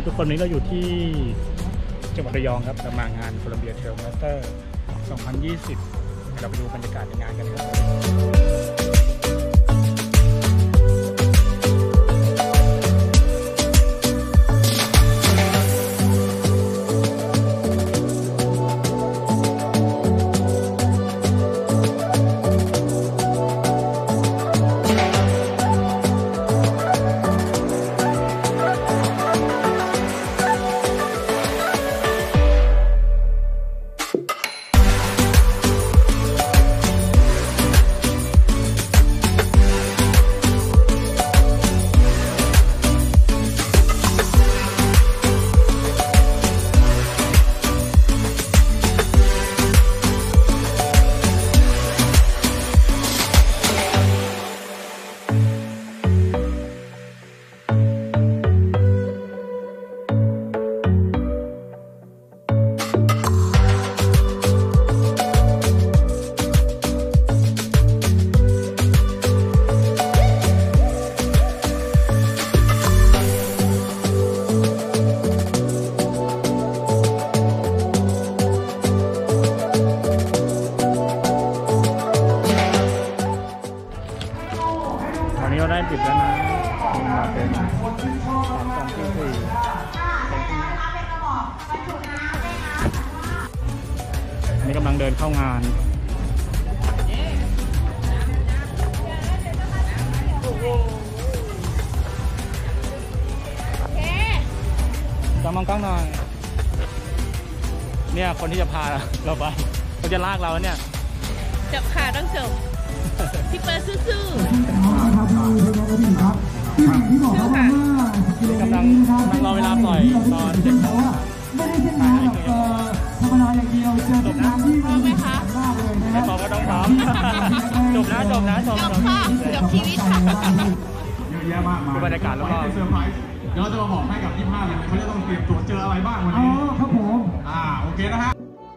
ทุกคนนี้เราอยู่ที่จังหวัดระยองครับเรามางานโคลัมเบียเทรลมาสเตอร์ 2020 เราไปดูบรรยากาศในงานกันครับได้ปิดแล้วนะมาเป็น2 ที่ 4อันนี้กำลังเดินเข้างานจะมองกล้องหน่อยเนี่ยคนที่จะพาเราไปเขาจะลากเราเนี่ยจับขาต้องจบพี่เปิดสู้ๆกำลังรอเวลาปล่อยตอน7 โมงไม่ได้เช่นนั้นธรรมดาอย่างเดียวเจอเป็นงานที่พร้อมไหมคะไม่พร้อมก็ต้องพร้อมจบค่ะจบชีวิตค่ะเยอะแยะมากมายบรรยากาศแล้วก็เซอร์ไพรส์เดี๋ยวเราจะมาบอกให้กับ25เลยเขาจะต้องเตรียมตัวเจออะไรบ้างวันนี้ครับผมโอเคนะฮะ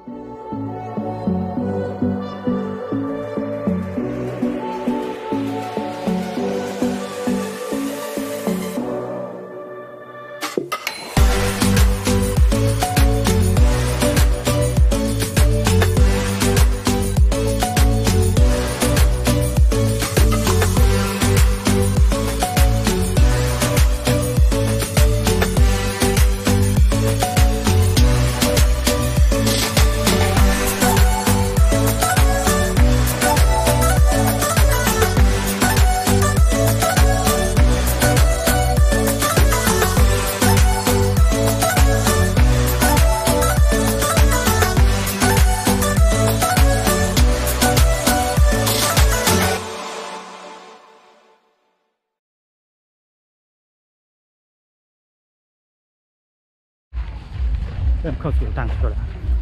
เริ่มเข้าสู่ทางตัวแล้ว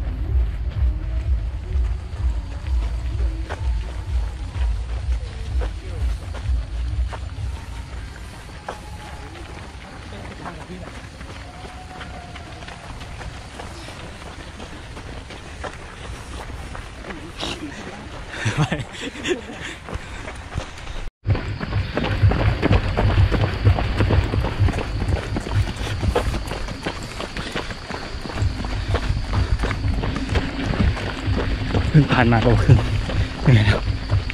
เพิ่งผ่านมาโลครึ่งเป็นไงครับ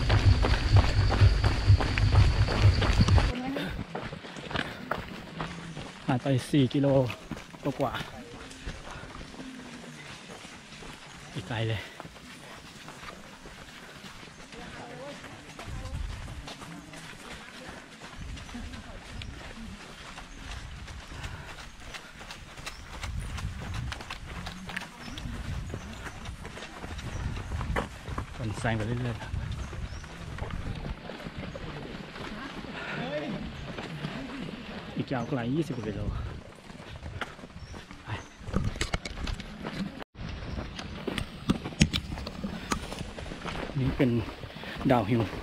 ผ่านไป4 กิโลกว่าอีกไกลเลยแซงไปเรื่อยๆอีกยาวไกล20 กิโลนี่เป็นดาวฮิล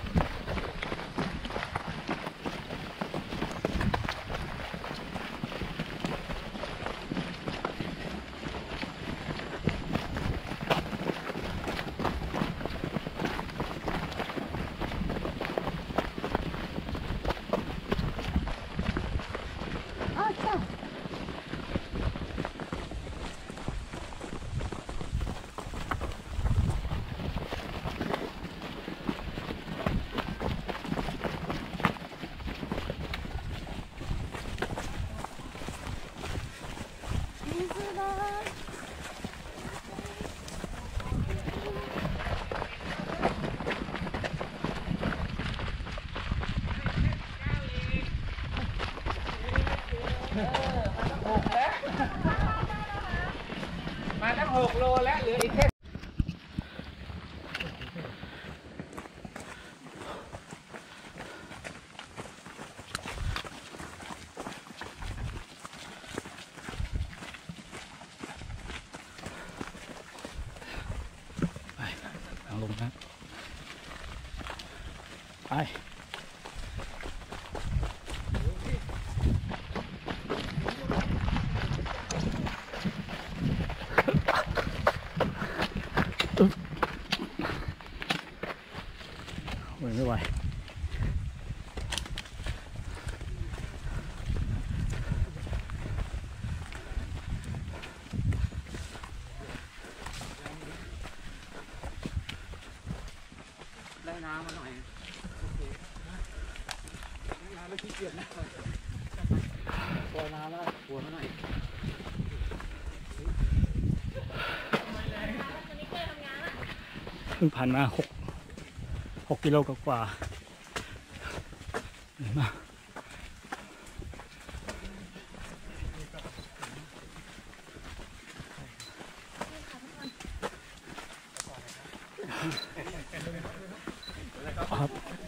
มาตั้ง6 โลแล้วเหลืออีกแค่ทางลงนะไปไม่ไหวได้น้ำมาหน่อยน้ำไม่ขี้เกียจนะปล่อยน้ำแล้วปวดมาหน่อยเพิ่งผ่านมา6 กิโลกว่าเหนื่อยมากครับ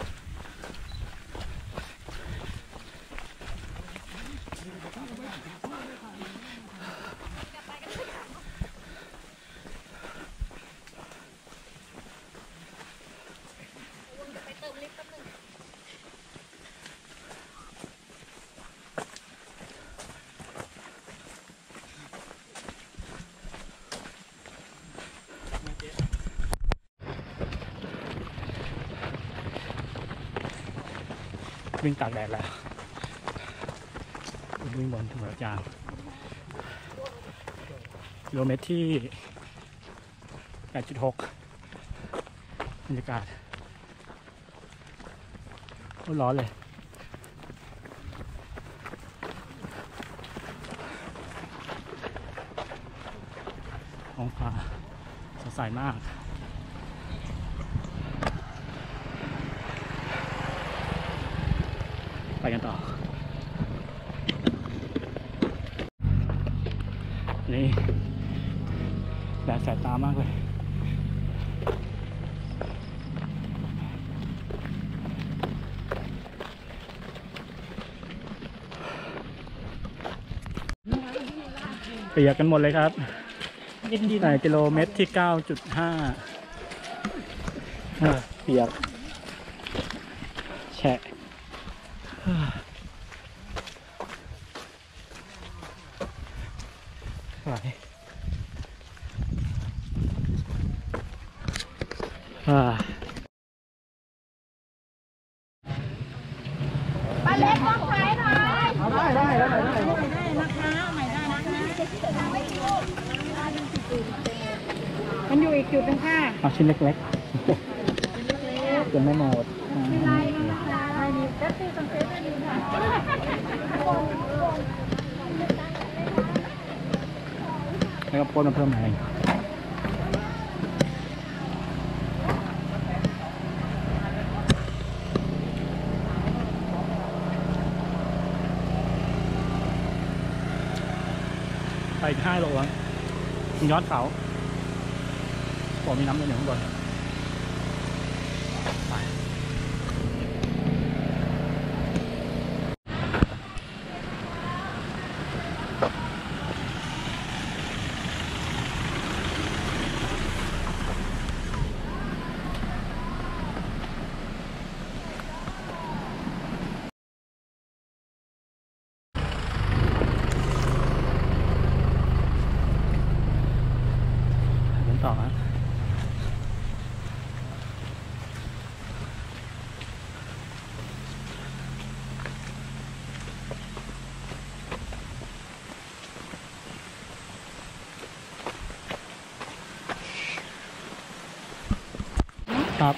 วิ่งตากแดดแล้ววิ่งบนถนนจางกิโลเมตรที่ 8.6 บรรยากาศโคตรร้อนเลยท้องฟ้าสดใสมากไปกันต่อ นี่แดดแสบตามากเลยเปียกกันหมดเลยครับแต่กิโลเมตรที่ 9.5 เปียกแฉะไหลปลาเล็กต้องขายหน่อยเอาได้นะคะใหม่ได้นะคะมันอยู่อีกจุดนึงค่ะเอาชิ้นเล็กๆจนไม่หมดแล้วก็พ่นมาเพิ่มให้ไปอีก5 โลแล้วถึงยอดเขาผมมีน้ำอยู่ข้างบนไปต่อครับครับ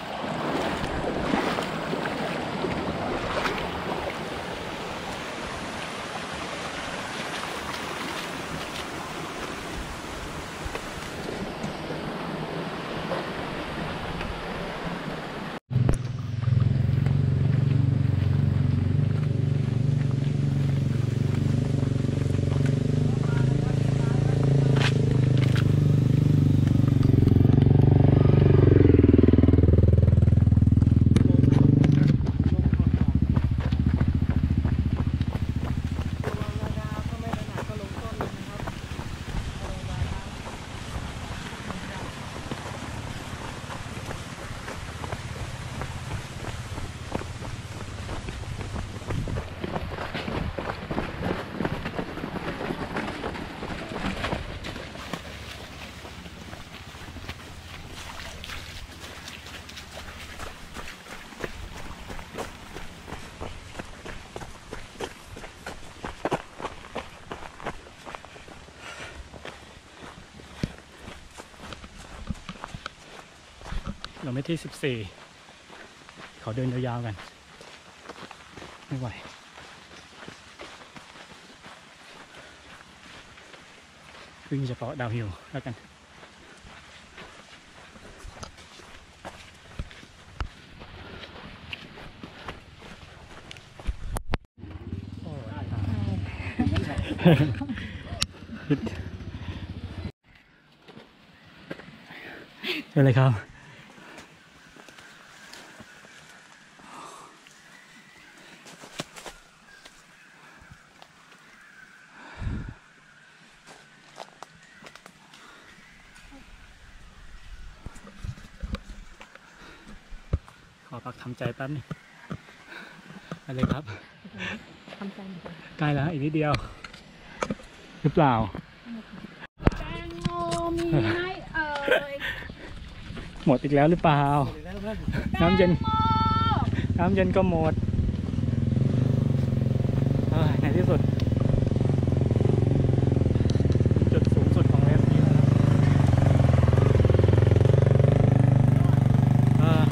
กิโลเมตรที่14ขอเดินยาวๆกันไม่ไหววิ่งเฉพาะดาวฮิลแล้วกันเป็นไรครับขอพักทำใจแป๊บนึงอะไรครับทำใจเหมือนกันใกล้แล้วอีกนิดเดียวหรือเปล่าแตงโมมีไหมหมดอีกแล้วหรือเปล่าน้ำเย็นก็หมดในที่สุดจุดสูงสุดของเรสนี้แล้ว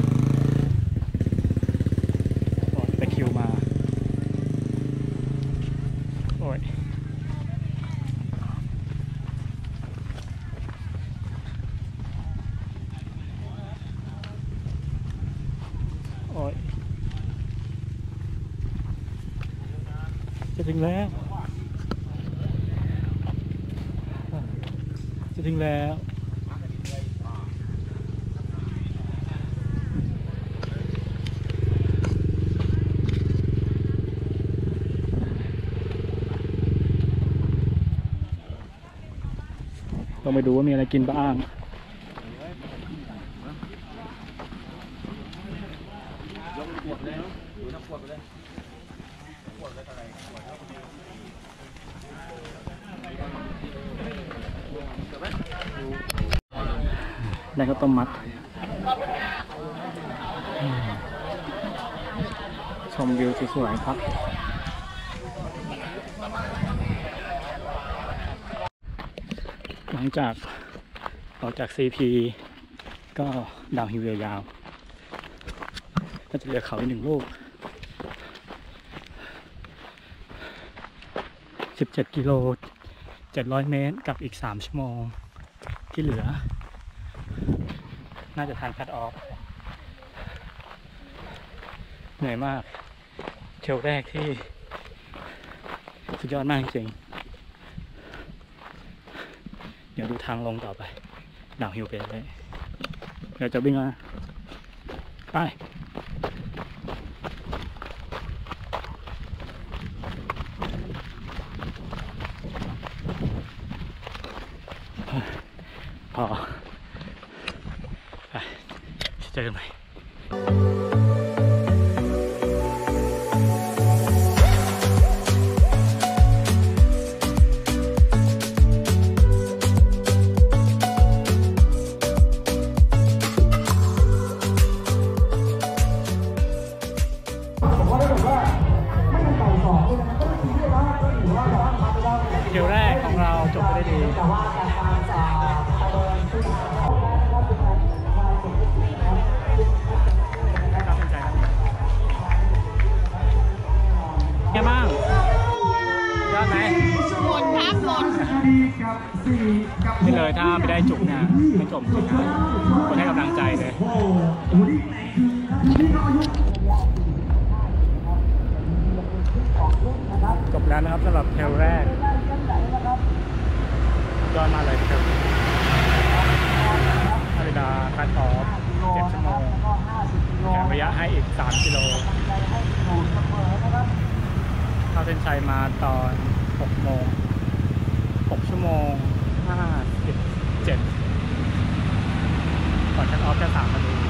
ไปคิวมาโอ้ยจะถึงแล้วต้องไปดูว่ามีอะไรกินบ้างได้ข้าวต้มมัดชมวิวสวยๆครับหลังจากออกจาก CP ก็ดาวฮิลยาวๆก็จะเหลือเขาอีก1 ลูก17 กิโล 700 เมตรกับอีก3 ชั่วโมงที่เหลือน่าจะทานคัทออฟเหนื่อยมากเทรลแรกที่สุดยอดมากจริงเดี๋ยวดูทางลงต่อไปดาวฮิลไปเลยเดี๋ยวจะวิ่งมาไปพอไปเจอกันใหม่เที่ยวแรกของเราจบไปได้ดีไงบ้างยอดไหมหมดครับหมดนี่เลยถ้าไม่ได้จุกนะไม่จบจริงนะคนให้กำลังใจเลยจบแล้วนะครับสำหรับเทรลแรกยอดมาเลยครับนาฬิกาคัทออฟ7 ชั่วโมงแถมระยะให้อีก3 กิโลเข้าเส้นชัยมาตอน6 โมง6 ชั่วโมง 57ก่อนคัทออฟแค่3 นาที